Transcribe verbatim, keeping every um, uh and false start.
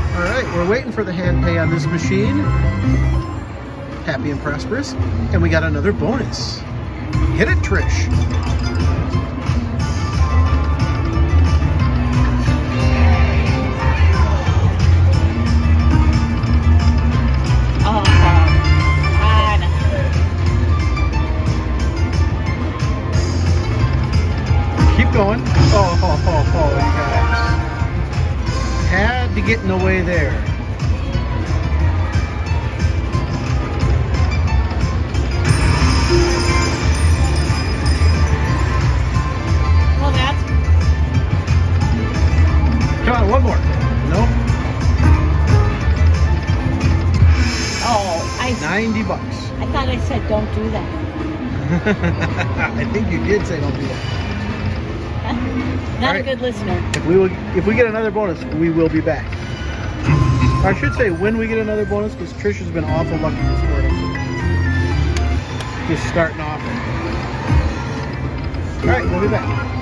All right, we're waiting for the hand pay on this machine. Happy and prosperous. And we got another bonus. Hit it, Trish. Oh, God. Keep going. Oh, oh, oh, oh, you guys. Had to get in the way there. Well, that's... Come on, one more. Nope. Oh, I... ninety bucks. I thought I said don't do that. I think you did say don't do that. Not Right. a good listener. If we will, if we get another bonus, we will be back. I should say when we get another bonus, because Trish has been awful lucky this morning. Just starting off. All right, we'll be back.